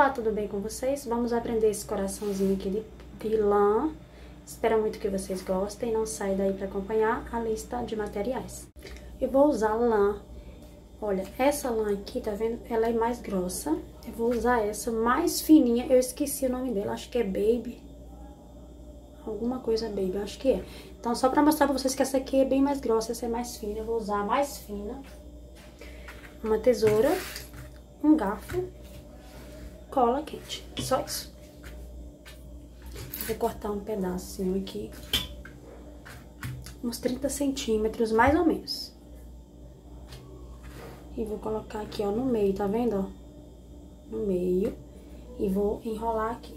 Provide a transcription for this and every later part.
Olá, tudo bem com vocês? Vamos aprender esse coraçãozinho aqui de lã. Espero muito que vocês gostem. Não sai daí para acompanhar a lista de materiais. Eu vou usar lã. Olha, essa lã aqui, tá vendo? Ela é mais grossa. Eu vou usar essa mais fininha. Eu esqueci o nome dela, acho que é Baby. Alguma coisa Baby, acho que é. Então, só pra mostrar pra vocês que essa aqui é bem mais grossa, essa é mais fina. Eu vou usar a mais fina. Uma tesoura, um garfo, cola quente. Só isso. Vou cortar um pedacinho aqui. Uns 30 centímetros, mais ou menos. E vou colocar aqui, ó, no meio, tá vendo, ó? No meio. E vou enrolar aqui.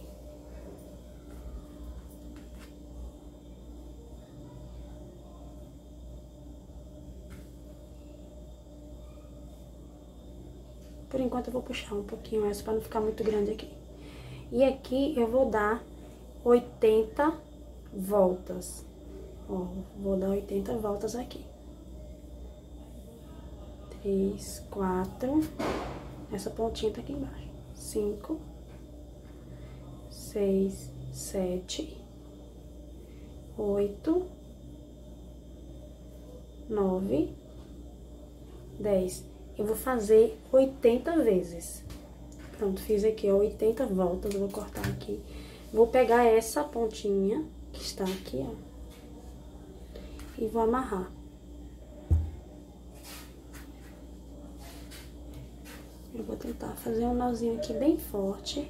Por enquanto eu vou puxar um pouquinho essa pra não ficar muito grande aqui. E aqui eu vou dar 80 voltas. Ó, vou dar 80 voltas aqui. 3, 4. Essa pontinha tá aqui embaixo. 5, 6, 7, 8, 9, 10. Eu vou fazer 80 vezes. Pronto, fiz aqui, ó, 80 voltas. Eu vou cortar aqui. Vou pegar essa pontinha que está aqui, ó. E vou amarrar. Eu vou tentar fazer um nozinho aqui bem forte.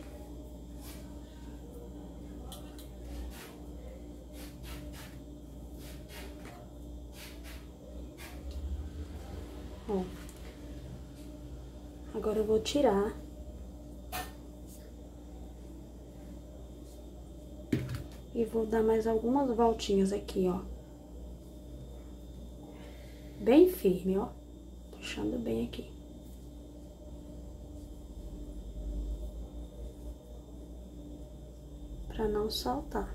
Ó. Agora eu vou tirar. E vou dar mais algumas voltinhas aqui, ó. Bem firme, ó. Puxando bem aqui. Pra não saltar.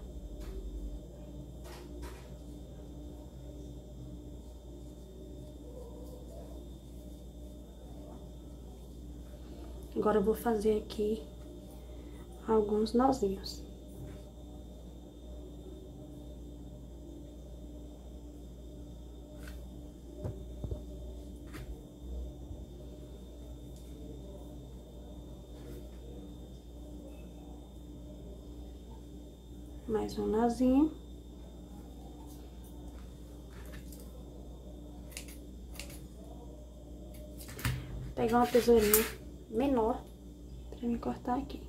Agora eu vou fazer aqui alguns nozinhos. Mais um nozinho. Vou pegar uma tesourinha menor pra me cortar aqui.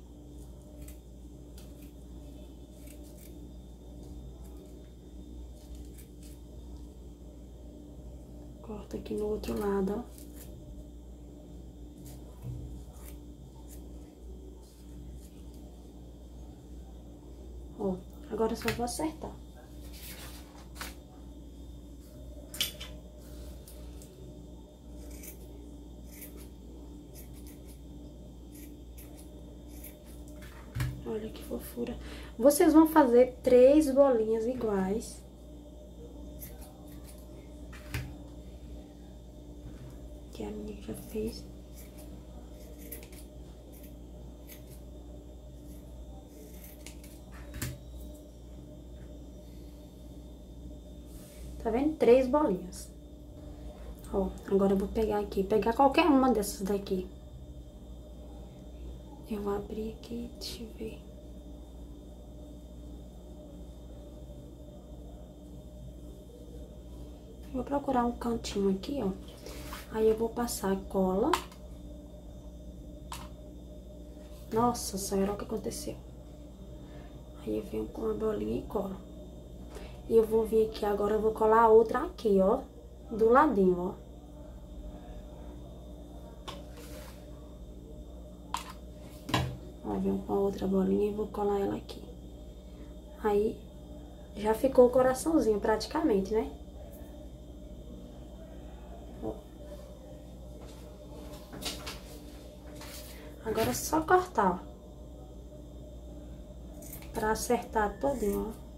Corta aqui no outro lado, ó. Ó, agora eu só vou acertar. Olha que fofura. Vocês vão fazer 3 bolinhas iguais. Que a minha já fez. Tá vendo? 3 bolinhas. Ó, agora eu vou pegar aqui, pegar qualquer uma dessas daqui. Eu vou abrir aqui, deixa eu ver. Eu vou procurar um cantinho aqui, ó. Aí eu vou passar cola. Nossa senhora, olha o que aconteceu. Aí eu venho com a bolinha e colo. E eu vou vir aqui, agora eu vou colar a outra aqui, ó. Do ladinho, ó. Ó, venho com a outra bolinha e vou colar ela aqui. Aí, já ficou o coraçãozinho praticamente, né? Ó. Agora é só cortar, ó. Pra acertar todinho, ó.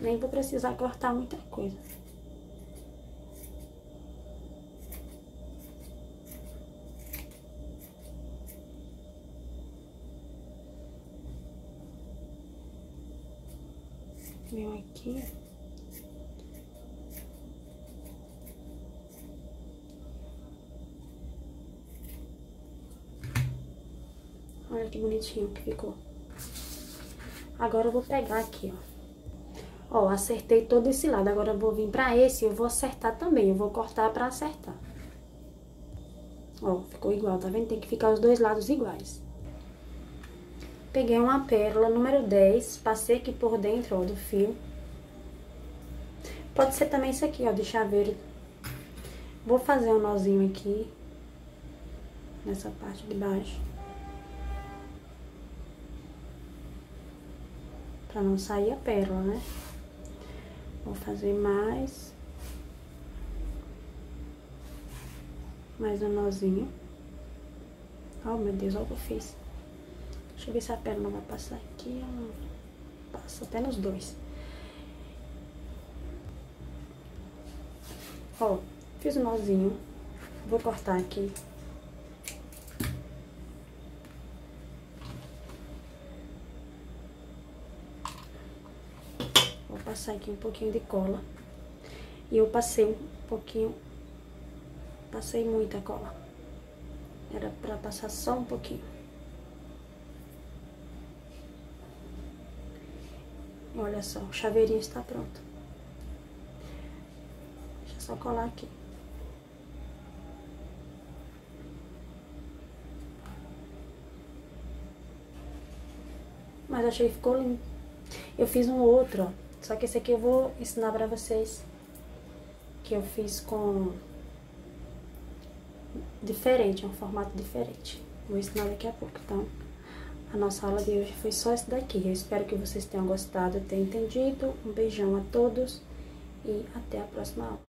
Nem vou precisar cortar muita coisa. Venho aqui. Olha que bonitinho que ficou. Agora eu vou pegar aqui, ó. Ó, acertei todo esse lado. Agora eu vou vir pra esse e eu vou acertar também. Eu vou cortar pra acertar. Ó, ficou igual, tá vendo? Tem que ficar os dois lados iguais. Peguei uma pérola número 10, passei aqui por dentro, ó, do fio. Pode ser também isso aqui, ó, de chaveiro. Vou fazer um nozinho aqui, nessa parte de baixo. Pra não sair a pérola, né? Vou fazer mais um nozinho. Oh, meu Deus, olha o que eu fiz. Deixa eu ver se a pérola vai passar aqui ou não. Passa até nos dois. Ó, fiz um nozinho. Vou cortar aqui. Vou passar aqui um pouquinho de cola. E eu passei um pouquinho. Passei muita cola. Era pra passar só um pouquinho. Olha só, o chaveirinho está pronto. Deixa eu só colar aqui. Mas achei que ficou lindo. Eu fiz um outro, ó. Só que esse aqui eu vou ensinar pra vocês. Que eu fiz com... diferente, é um formato diferente. Vou ensinar daqui a pouco, então... A nossa aula de hoje foi só esse daqui. Eu espero que vocês tenham gostado, tenham entendido. Um beijão a todos e até a próxima aula.